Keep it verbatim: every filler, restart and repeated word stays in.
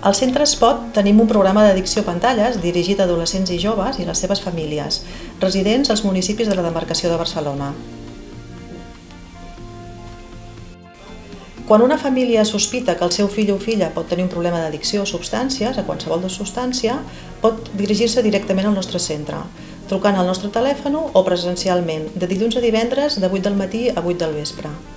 Al Centre Espot tenim un programa d'addicció a pantalles dirigit a adolescents i joves i les seves famílies, residents als municipis de la demarcació de Barcelona. Quan una família sospita que el seu fill o filla pot tenir un problema d'addicció a substàncies, a qualsevol substància, pot dirigir-se directament al nostre centre, trucant al nostre telèfon o presencialment, de dilluns a divendres de vuit del matí a vuit del vespre.